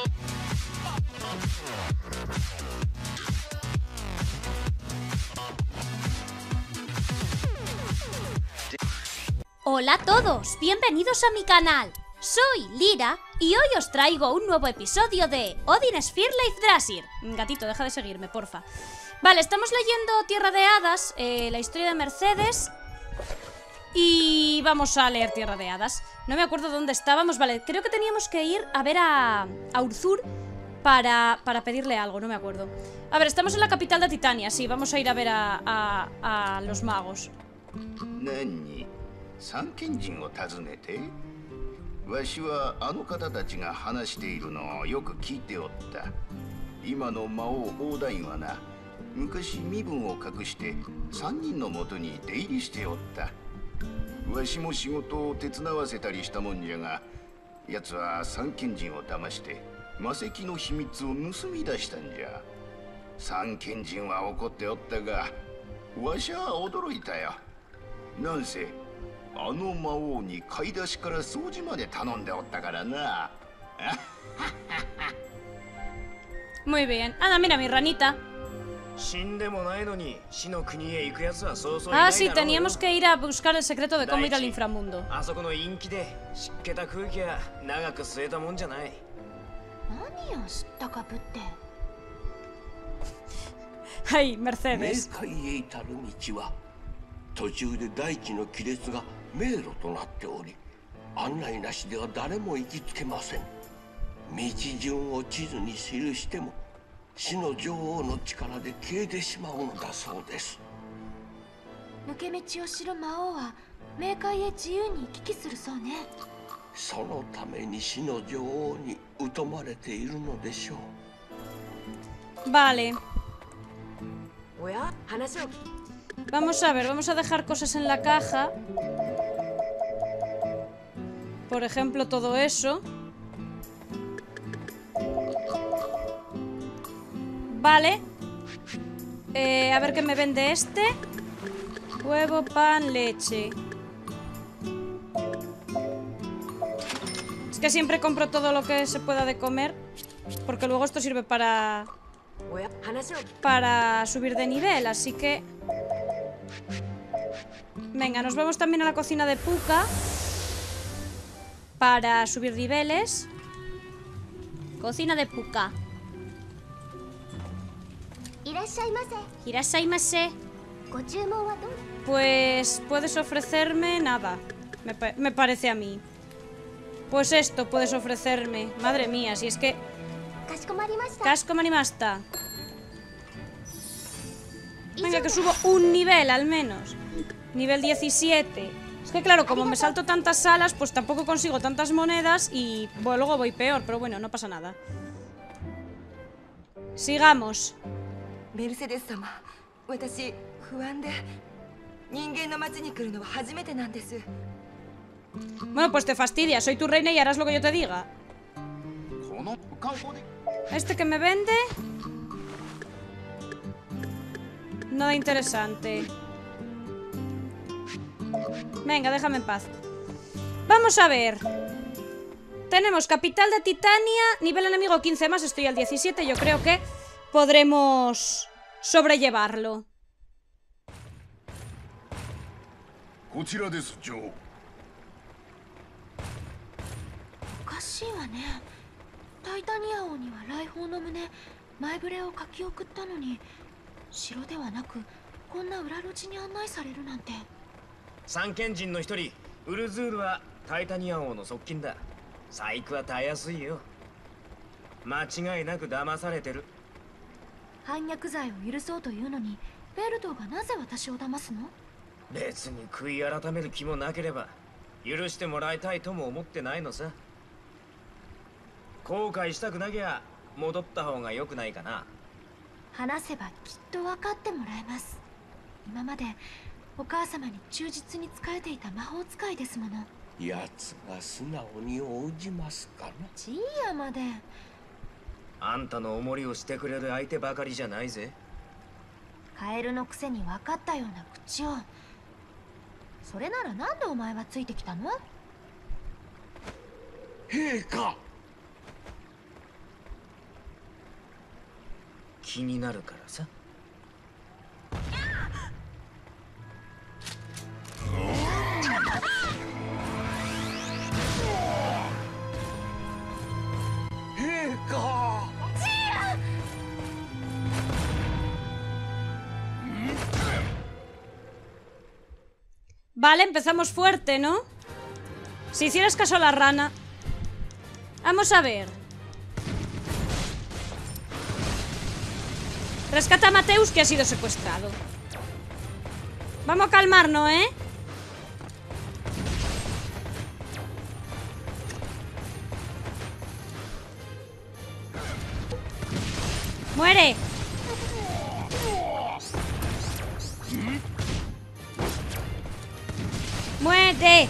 Hola a todos, bienvenidos a mi canal. Soy Lira y hoy os traigo un nuevo episodio de Odin Sphere Life Drasir. Gatito, deja de seguirme, porfa. Vale, estamos leyendo Tierra de Hadas, la historia de Mercedes. Y vamos a leer Tierra de Hadas. No me acuerdo dónde estábamos, vale, creo que teníamos que ir a ver a Urzur para pedirle algo, no me acuerdo. A ver, estamos en la capital de Titania, sí, vamos a ir a ver a los magos. ¿Nani? ¿Sankenjinを訪ねて? わしはあの方たちが話しているのをよく聞いておった。今の魔王オーダインはな、昔身分を隠して3人のもとに出入りしておった。わしも仕事を手伝わせたりしたもんじゃが、奴は三賢人を騙して魔石の秘密を盗み出したんじゃ。三賢人は怒っておったが、わしは驚いたよ。なんせあの魔王に買い出しから掃除まで頼んでおったからな。 Muy bien. Anda, mira mi ranita. Ah, sí, teníamos que ir a buscar el secreto de cómo ir al inframundo. Ay, Mercedes. 途中で大地の亀裂が迷路となっており、案内なしでは誰も行きつけません。道順を地図に記しても死の女王の力で消えてしまうのだそうです。 抜け道を知る魔王は冥界へ自由に行き来するそうね。 そのために死の女王に疎まれているのでしょう。 Vale. おや、話を。 Vamos a ver, vamos a dejar cosas en la caja. Por ejemplo, todo eso. Vale. A ver qué me vende este. Huevo, pan, leche. Es que siempre compro todo lo que se pueda de comer, porque luego esto sirve para subir de nivel, así que... Venga, nos vamos también a la cocina de Puka para subir niveles. Cocina de Puka. Irashaimase. Pues puedes ofrecerme nada. Me parece a mí. Pues esto puedes ofrecerme. Madre mía, si es que... Kascomarimashita. Venga, que subo un nivel al menos. Nivel 17. Es que claro, como me salto tantas salas, pues tampoco consigo tantas monedas y bueno, luego voy peor, pero bueno, no pasa nada. Sigamos. Mercedes-sama, watashi fuan de ningen no machi ni kuru no wa hajimete nan desu. Bueno, pues te fastidia, soy tu reina y harás lo que yo te diga. Este que me vende... Nada interesante. Venga, déjame en paz. Vamos a ver. Tenemos capital de Titania, nivel enemigo 15 más, estoy al 17. Yo creo que podremos sobrellevarlo. Sankenjin の一人、ウルズールはタイタニア王の側近だ。細工はたやすいよ。間違いなく騙されてる。 反逆罪を許そうというのに、ベルトーがなぜ私を騙すの？ 別に悔い改める気もなければ、許してもらいたいとも思ってないのさ。後悔したくなきゃ戻った方が良くないかな。 話せばきっと分かってもらえます。今までお母様に忠実に仕えていた魔法使いですもの。 奴が素直に応じますかな。 ジーヤまで。 あんたのおもりをしてくれる相手ばかりじゃないぜ。 カエルのくせに分かったような口を。それならなんでお前はついてきたの？ 陛下。 気になるからさ。 陛下。 Vale, empezamos fuerte, ¿no? Si hicieras caso a la rana. Vamos a ver. Rescata a Mateus, que ha sido secuestrado. Vamos a calmarnos, ¿eh? ¡Muere! ¡Muere!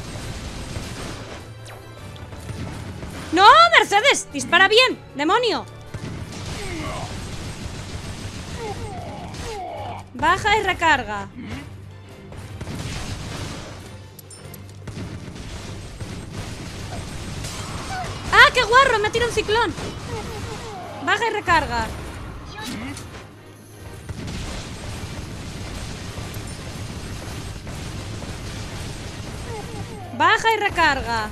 ¡No, Mercedes! ¡Dispara bien! ¡Demonio! Baja y recarga. ¡Ah, qué guarro! Me ha tirado un ciclón. Baja y recarga. Baja y recarga.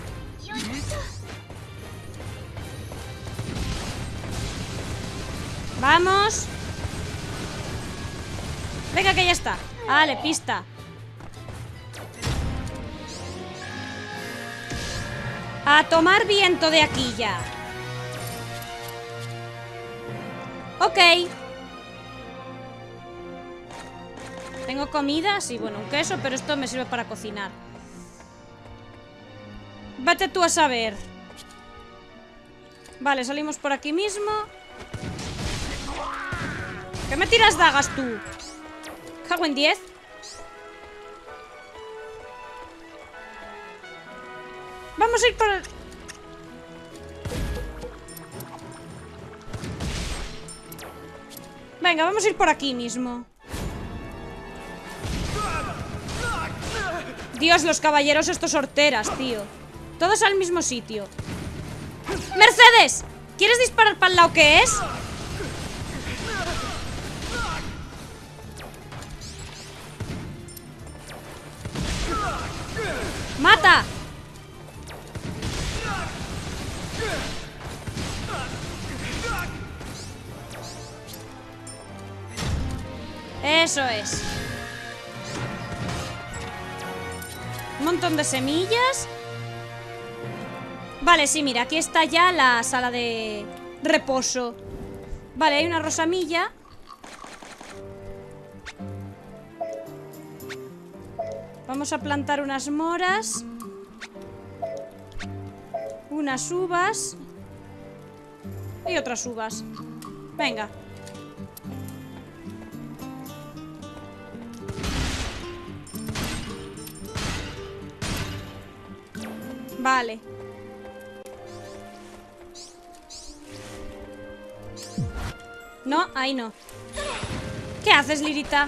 Vamos. Venga, que ya está. Vale, pista. A tomar viento de aquí ya. Ok. ¿Tengo comida? Sí, bueno, un queso, pero esto me sirve para cocinar. Vete tú a saber. Vale, salimos por aquí mismo. ¿Qué me tiras dagas tú? Cago en 10. Vamos a ir por... Venga, vamos a ir por aquí mismo. Dios, los caballeros estos horteras, tío. Todos al mismo sitio. ¡Mercedes! ¿Quieres disparar para el lado que es? ¡Mata! Eso es. Un montón de semillas. Vale, sí, mira, aquí está ya la sala de reposo. Vale, hay una rosamilla. Vamos a plantar unas moras. Unas uvas. Y otras uvas. Venga. Vale. No, ahí no. ¿Qué haces, Lirita?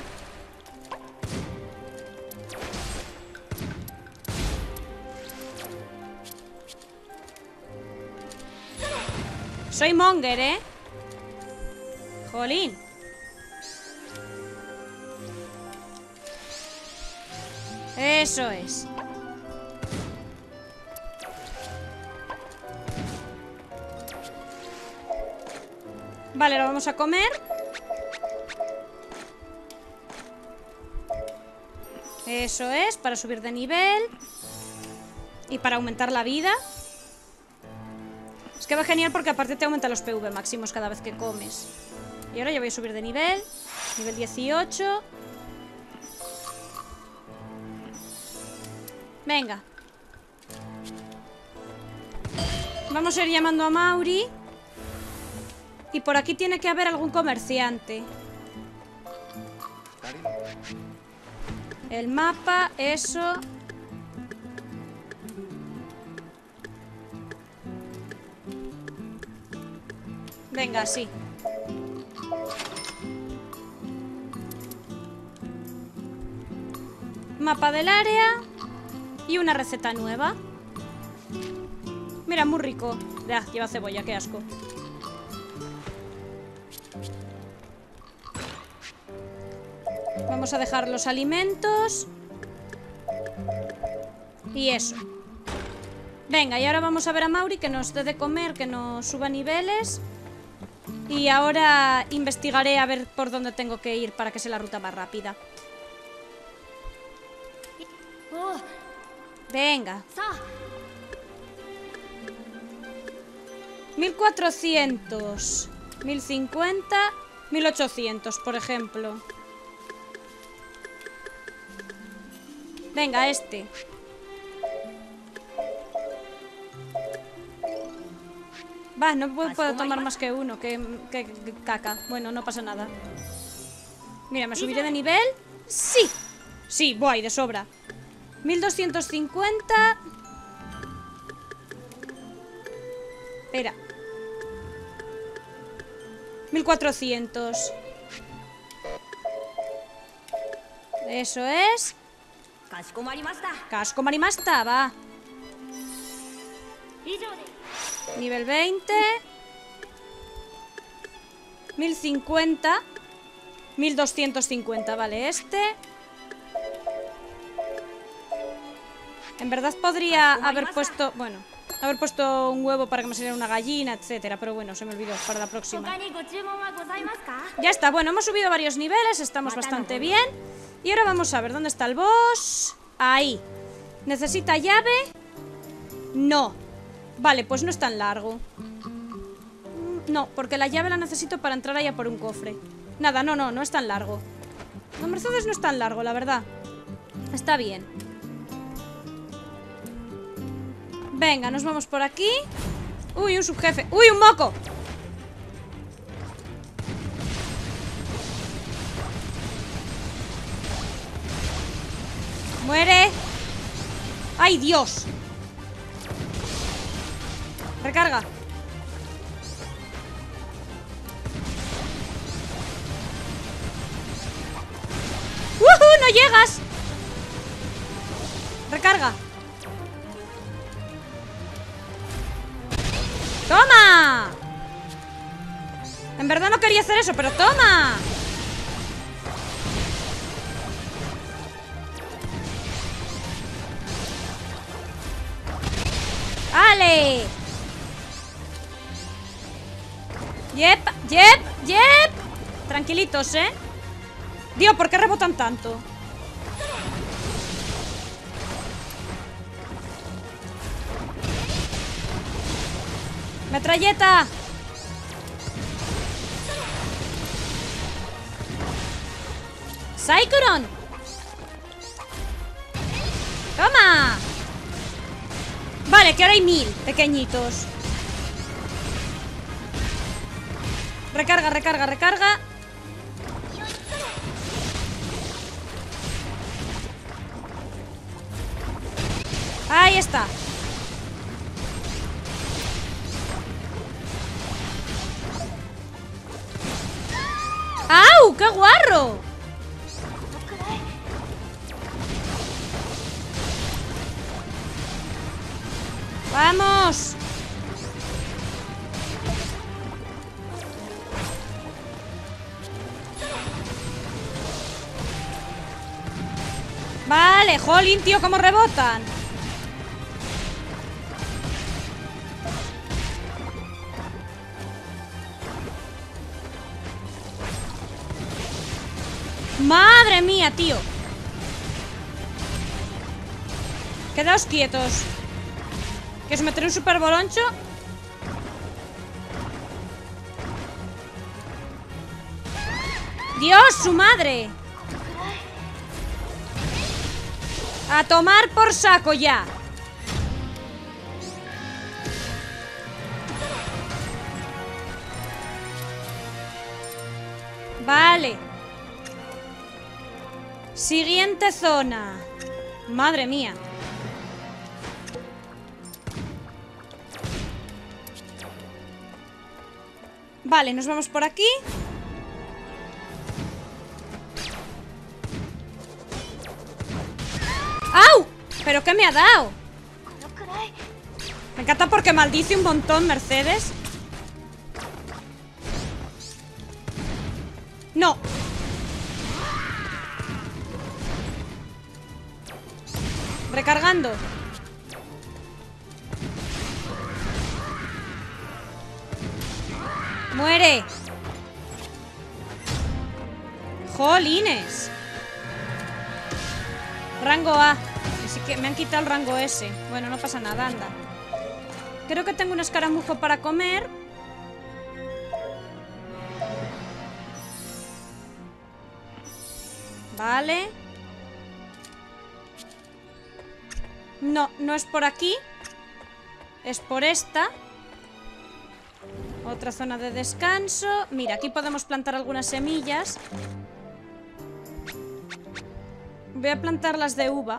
Soy Monger, ¿eh? Jolín. Eso es. Vale, lo vamos a comer. Eso es, para subir de nivel. Y para aumentar la vida. Es que va genial porque aparte te aumenta los PV máximos cada vez que comes. Y ahora ya voy a subir de nivel. Nivel 18. Venga. Vamos a ir llamando a Mauri. Y por aquí tiene que haber algún comerciante. El mapa, eso. Venga, sí. Mapa del área. Y una receta nueva. Mira, muy rico. Ya, lleva cebolla, qué asco. Vamos a dejar los alimentos. Y eso. Venga, y ahora vamos a ver a Mauri que nos dé de comer, que nos suba niveles. Y ahora investigaré a ver por dónde tengo que ir para que sea la ruta más rápida. Venga. 1400, 1050, 1800, por ejemplo. Venga, este. Va, no puedo tomar más que uno, que caca. Bueno, no pasa nada. Mira, ¿me subiré de nivel? ¡Sí! Sí, voy, de sobra. 1250. Espera. 1400. Eso es. Casco marimasta, va. Nivel 20. 1050. 1250, vale, este. En verdad podría haber puesto... Bueno, haber puesto un huevo para que me saliera una gallina, etcétera. Pero bueno, se me olvidó para la próxima. Ya está, bueno, hemos subido varios niveles. Estamos bastante bien. Y ahora vamos a ver, ¿dónde está el boss? Ahí. ¿Necesita llave? No. Vale, pues no es tan largo. No, porque la llave la necesito para entrar allá por un cofre. Nada, no es tan largo. No, Mercedes no es tan largo, la verdad. Está bien. Venga, nos vamos por aquí. Uy, un subjefe. ¡Uy, un moco! ¡Muere! ¡Ay, Dios! Recarga. ¡No llegas! Recarga. ¡Toma! En verdad no quería hacer eso, pero ¡toma! ¡Ale! ¡Yep! Tranquilitos, ¿eh? Dios, ¿por qué rebotan tanto? ¡Metralleta! ¡Saikuron! ¡Toma! Vale, que ahora hay 1000 pequeñitos. Recarga. Ahí está. ¡Au! ¡Qué guarro! ¡Vamos! Vale, jolín, tío, cómo rebotan. ¡Madre mía, tío! Quedaos quietos. Que os meteré un super boloncho. ¡Dios, su madre! ¡A tomar por saco ya! Vale. Siguiente zona. Madre mía. Vale, nos vamos por aquí. ¡Au! ¿Pero qué me ha dado? Me encanta porque maldice un montón, Mercedes. No. Recargando. ¡Muere! ¡Jolines! Rango A. Así que me han quitado el rango S. Bueno, no pasa nada, anda. Creo que tengo un escaramujo para comer. Vale. No, no es por aquí. Es por esta. Otra zona de descanso. Mira, aquí podemos plantar algunas semillas. Voy a plantar las de uva.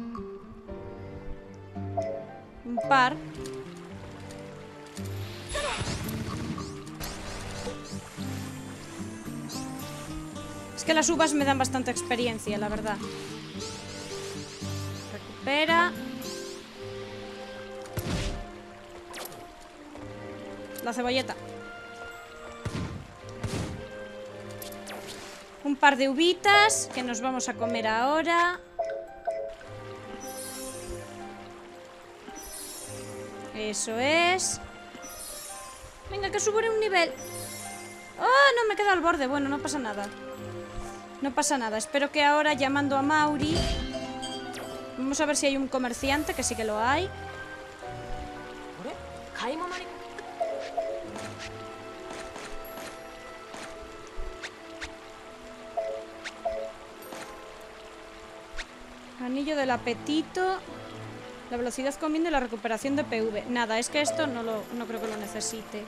Un par. Es que las uvas me dan bastante experiencia, la verdad. Recupera. La cebolleta. Un par de uvitas que nos vamos a comer ahora. Eso es. Venga, que subo un nivel. ¡Oh, no! Me he quedado al borde. Bueno, no pasa nada. No pasa nada. Espero que ahora, llamando a Mauri... Vamos a ver si hay un comerciante, que sí que lo hay. Anillo del apetito. La velocidad combina y la recuperación de PV. Nada, es que esto no creo que lo necesite.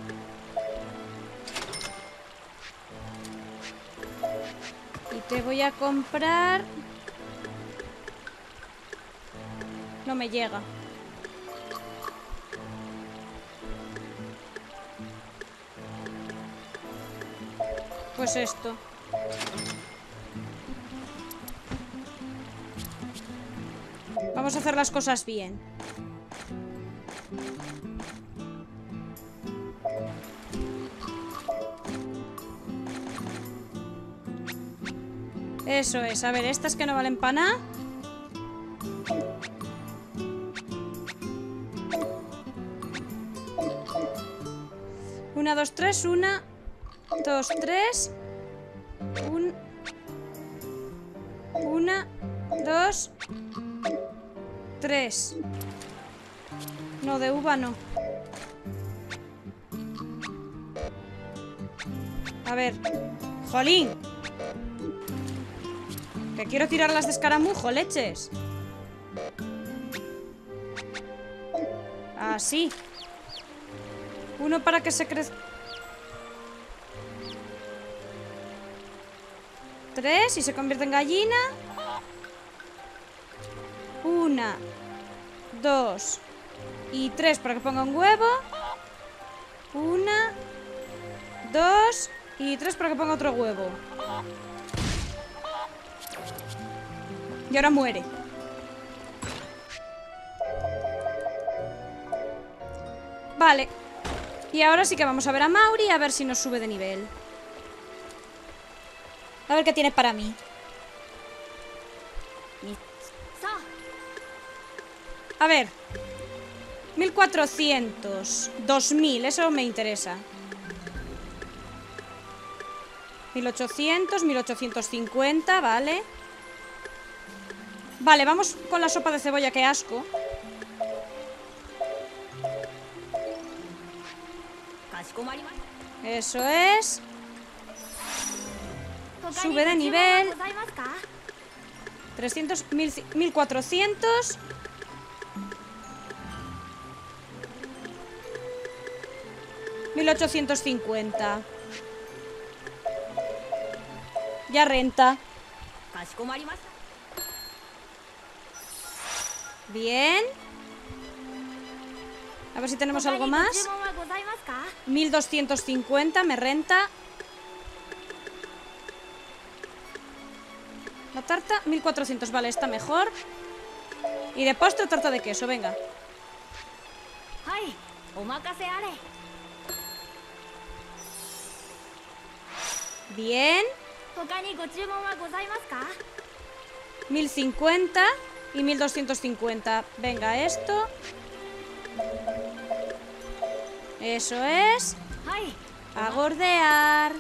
Y te voy a comprar... No me llega. Pues esto. Vamos a hacer las cosas bien. Eso es. A ver, estas que no valen para nada. Una, dos, tres. Una, dos, tres. Una, dos, tres. No, de uva no. A ver. ¡Jolín! Que quiero tirarlas de escaramujo, leches. Así. Uno para que se crezca. 3 y se convierte en gallina. 1, 2 y 3 para que ponga un huevo. 1, 2 y 3 para que ponga otro huevo. Y ahora muere. Vale. Y ahora sí que vamos a ver a Mauri, a ver si nos sube de nivel. A ver qué tiene para mí. A ver. 1400. 2000, eso me interesa. 1800, 1850, vale. Vale, vamos con la sopa de cebolla, qué asco. Eso es. Sube de nivel. 300, 1400. $1850. Ya renta. Bien. A ver si tenemos algo más. 1250, me renta. La tarta, 1400, vale, está mejor. Y de postre, tarta de queso, venga. Bien. 1050. Y 1250. Venga, esto. Eso es. A gordear.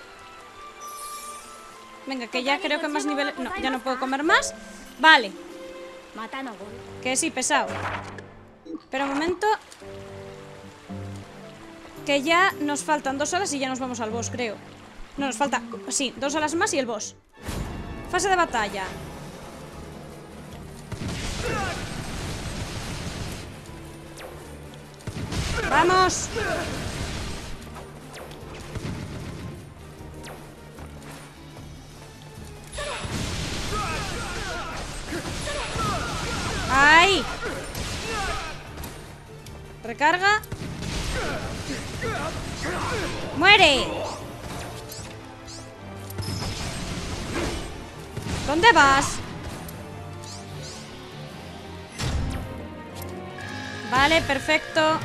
Venga, que ya creo que más niveles... No, ya no puedo comer más. Vale. Que sí, pesado. Pero un momento. Que ya nos faltan 2 horas y ya nos vamos al boss, creo. No, nos falta... Sí, 2 horas más y el boss. Fase de batalla. ¡Vamos! ¡Ay! Recarga. ¡Muere! ¿Dónde vas? Vale, perfecto.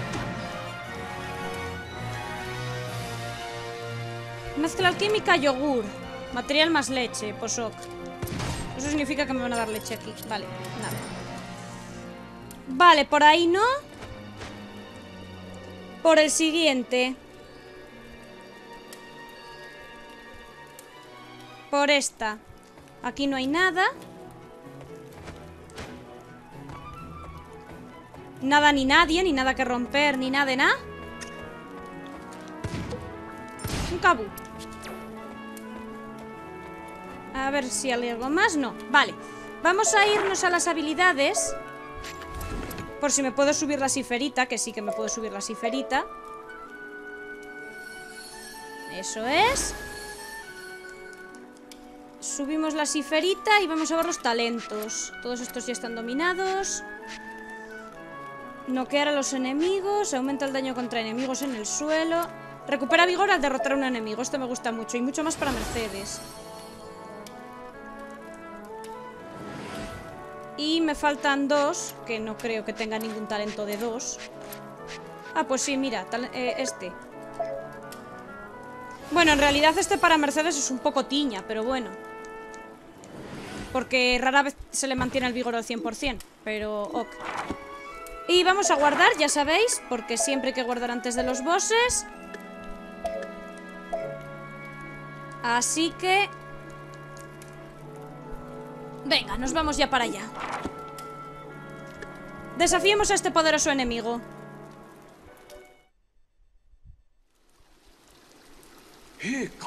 Mezcla alquímica, yogur. Material más leche, posok. Eso significa que me van a dar leche aquí. Vale, nada. Vale, por ahí no. Por el siguiente. Por esta. Aquí no hay nada. Nada ni nadie, ni nada que romper, ni nada de nada. Un cabú. A ver si hay algo más. No, vale. Vamos a irnos a las habilidades. Por si me puedo subir la ciferita. Que sí que me puedo subir la ciferita. Eso es. Subimos la ciferita y vamos a ver los talentos. Todos estos ya están dominados. Noquear a los enemigos. Aumenta el daño contra enemigos en el suelo. Recupera vigor al derrotar a un enemigo. Esto me gusta mucho. Y mucho más para Mercedes. Y me faltan 2. Que no creo que tenga ningún talento de 2. Ah, pues sí, mira. Este. Bueno, en realidad este para Mercedes es un poco tiña. Pero bueno. Porque rara vez se le mantiene el vigor al 100%. Pero ok. Y vamos a guardar, ya sabéis. Porque siempre hay que guardar antes de los bosses. Así que... venga, nos vamos ya para allá. Desafiemos a este poderoso enemigo. Heika.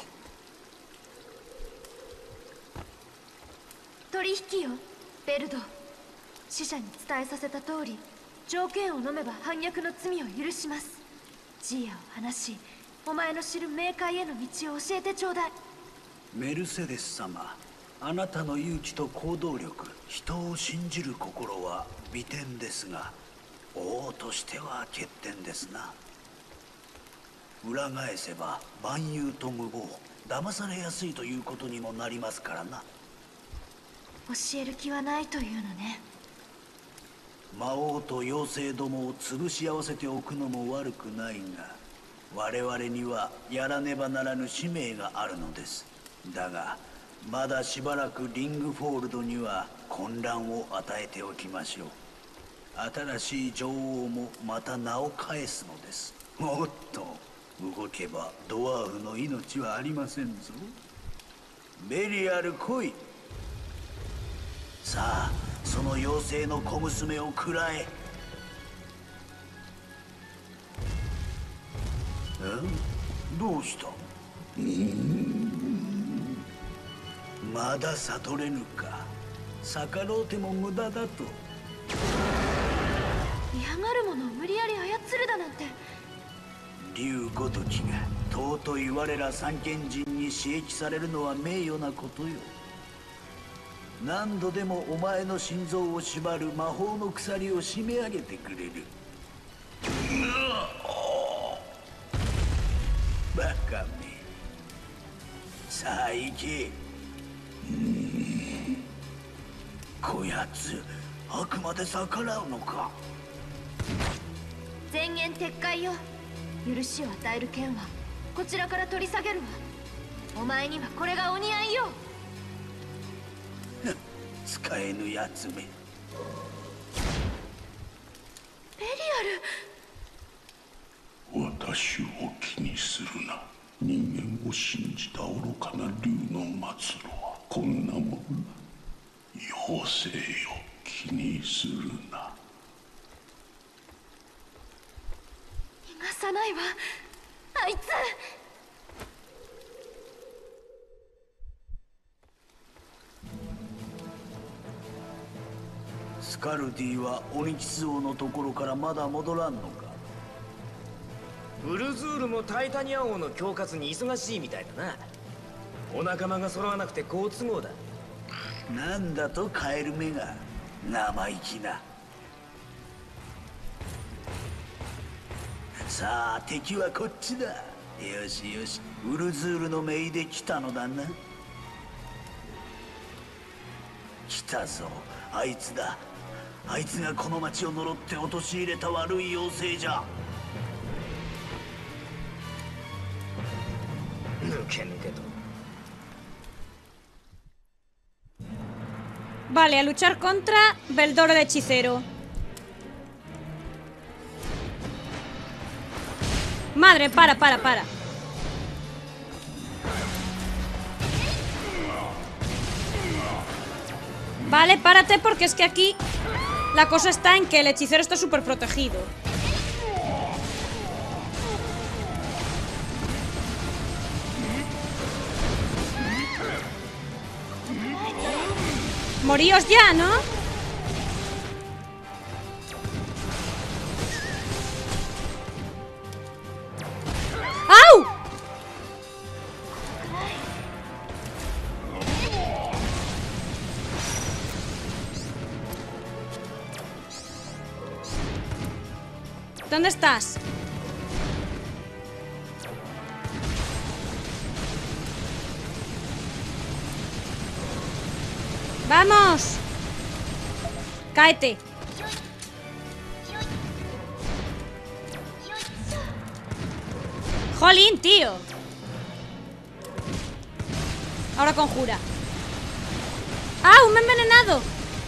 取引よベルド。使者に伝えさせた通り、条件を飲めば反逆の罪を許します。ジーヤを話し、お前の知る冥界への道を教えてちょうだい。 メルセデス様、あなたの勇気と行動力、人を信じる心は美点ですが、王としては欠点ですな。裏返せば蛮勇と無謀、騙されやすいということにもなりますからな。 教える気はないというのね。 魔王と妖精どもを潰し合わせておくのも悪くないが、我々にはやらねばならぬ使命があるのです。だがまだしばらくリングフォールドには混乱を与えておきましょう。新しい女王もまた名を返すのです。おっと、動けばドワーフの命はありませんぞ。ベリアル来い。さあ、その妖精の小娘を喰らえ。どうした？まだ悟れぬか。逆ろうても無駄だと。 嫌がる者を無理やり操るだなんて。 竜ごときが尊い我ら三賢人に刺激されるのは名誉なことよ。何度でもお前の心臓を縛る魔法の鎖を締め上げてくれる。バカめ。さあ行け。こやつあくまで逆らうのか。 前言撤回よ。許しを与える剣はこちらから取り下げるわ。お前にはこれがお似合いよ。 使えぬやつめ。 ベリアル。 私を気にするな。人間を信じた愚かな竜の末路はこんなもんだ。妖精よ、気にするな。 逃がさないわ、あいつ。 スカルディはオニキス王のところからまだ戻らんのか。 ウルズールもタイタニア王の恐喝に忙しいみたいだな。お仲間が揃わなくて好都合だ。 なんだとカエル目が生意気な。さあ敵はこっちだ。よしよし、ウルズールの姪で来たのだな。来たぞ、あいつだ。あいつがこの町を呪って陥れた悪い妖精じゃ。 抜け抜けと。 Vale, a luchar contra Beldor el hechicero. Madre, para. Vale, párate porque es que aquí la cosa está en que el hechicero está súper protegido. Moríos ya, ¿no? ¡Au! ¿Dónde estás? ¡Vamos! ¡Cáete! ¡Jolín, tío! Ahora conjura. ¡Ah! ¡Me he envenenado!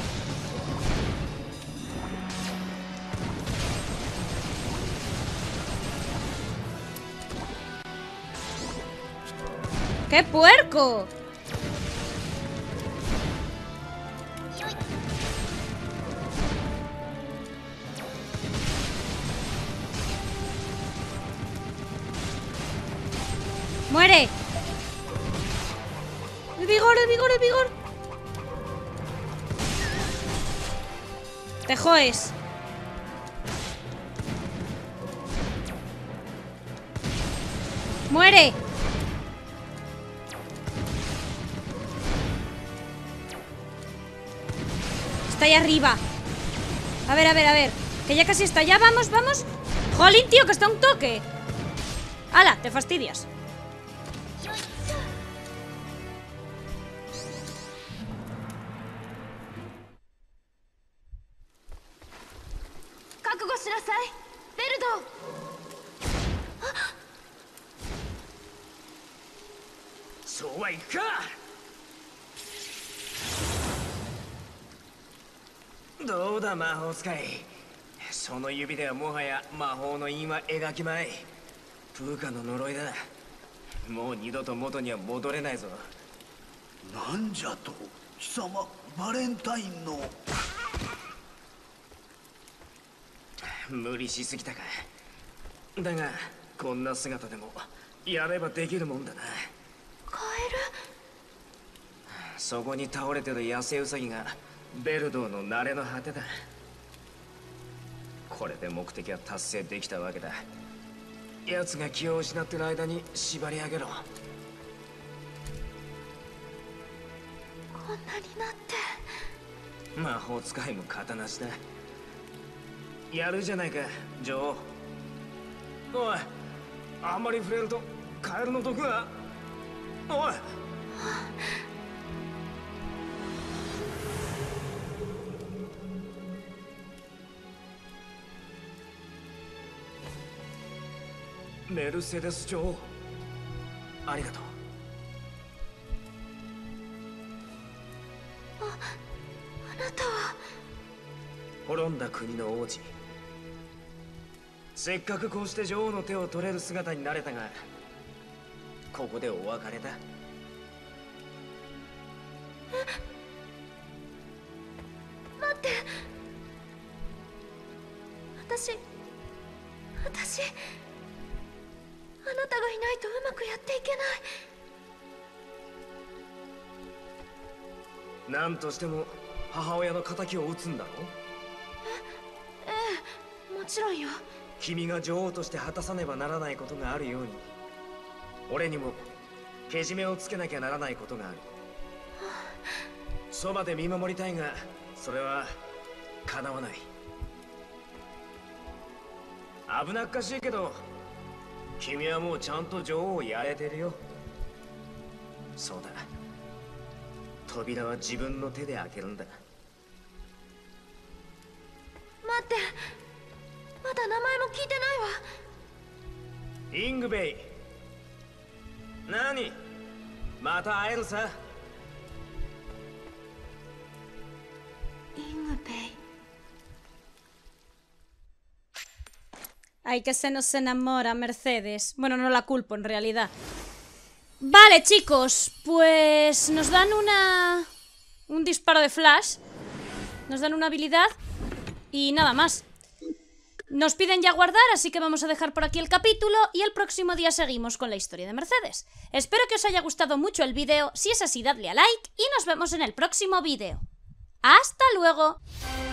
¡Qué puerco! ¡Muere! ¡El vigor, el vigor, el vigor! ¡Te joes! ¡Muere! Está ahí arriba. A ver, a ver, a ver. Que ya casi está. Ya, vamos, vamos. ¡Jolín, tío, que está un toque! ¡Hala! Te fastidias. どうだ魔法使い。その指ではもはや魔法の印は描きまい。プーカの呪いだ。もう二度と元には戻れないぞ。 なんじゃと貴様、バレンタインの。 無理しすぎたか。だがこんな姿でもやればできるもんだな。 カエル。 そこに倒れてる野生ウサギがベルドーの慣れの果てだ。これで目的は達成できたわけだ。奴が気を失ってる間に縛り上げろ。 こんなになって。 魔法使いも型なしだ。やるじゃないか女王。おい、あんまり触れるとカエルの毒が。おい、メルセデス女王、ありがとう。 あなたは。 滅んだ国の王子、 せっかくこうして女王の手を取れる姿になれたが、ここでお別れだ。 待って。私あなたがいないとうまくやっていけない。 何としても母親の仇を討つんだろ。 ええ、もちろんよ。 君が女王として果たさねばならないことがあるように、俺にもけじめをつけなきゃならないことがある。そばで見守りたいが、それは叶わない。危なっかしいけど、君はもうちゃんと女王をやれてるよ。そうだ、扉は自分の手で開けるんだ。 待って、まだ名前も聞いてないわ。 イングベイ。何、また会えるさ。 イングベイ。 Ay, que se nos enamora Mercedes. Bueno, no la culpo en realidad. Vale, chicos, pues nos dan un disparo de flash. Nos dan una habilidad y nada más. Nos piden ya guardar, así que vamos a dejar por aquí el capítulo y el próximo día seguimos con la historia de Mercedes. Espero que os haya gustado mucho el vídeo. Si es así, dadle a like y nos vemos en el próximo vídeo. ¡Hasta luego!